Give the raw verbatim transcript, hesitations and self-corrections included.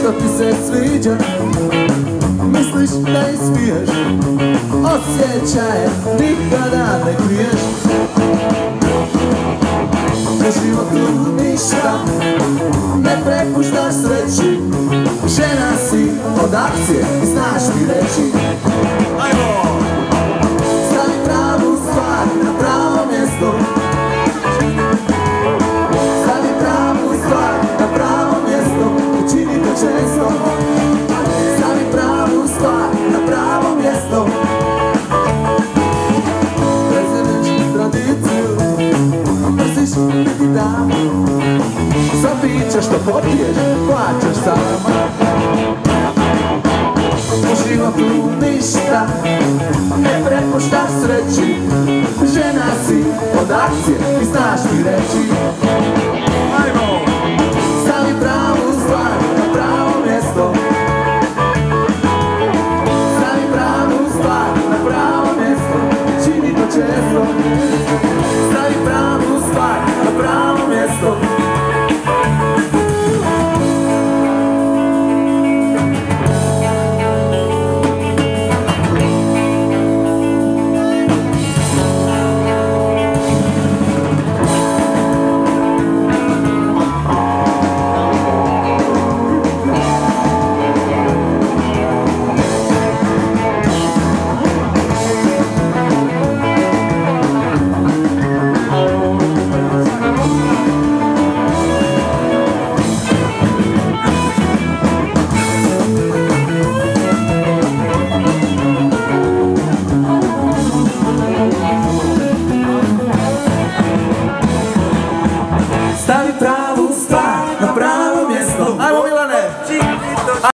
što ti se sviđa, misliš da ispiješ, osjećaje nikada ne kriješ. U životu ništa ne prepuštaš sreći, žena si od akcije i znaš mi reći. Stavi pravu stvar na pravo mjesto, stavi pravu stvar na pravo mjesto, učini to često.